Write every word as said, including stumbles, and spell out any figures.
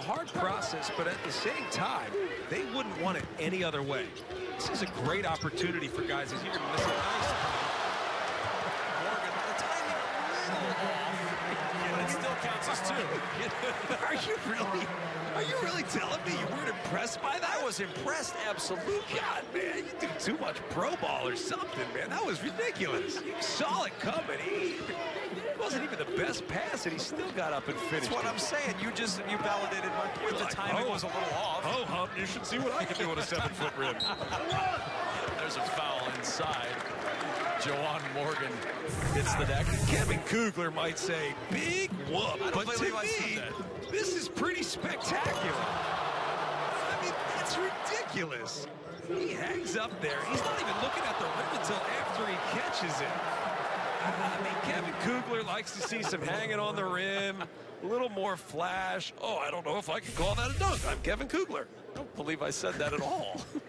hard process, but at the same time, they wouldn't want it any other way. This is a great opportunity for guys as you can miss a nice Morgan, the timing a little off. Yeah, it still counts as two. Are you really, are you really telling me you weren't impressed by that? I was impressed, absolutely. God, man, you do too much pro ball or something, man. That was ridiculous. You saw it coming. He wasn't even the best pass, and he still got up and finished. That's what it. I'm saying. You just you validated my point. The like, timing oh, was a little off. Oh, Hump, you should see what I can do with a seven-foot rim. There's a foul inside. Juwan Morgan hits the deck. Kevin Kugler might say, big whoop. But to me, this is pretty spectacular. I mean, that's ridiculous. He hangs up there. He's not even looking at the rim until after he catches it. I mean, Kevin Kugler likes to see some hanging on the rim, a little more flash. Oh, I don't know if I can call that a dunk. I'm Kevin Kugler. I don't believe I said that at all.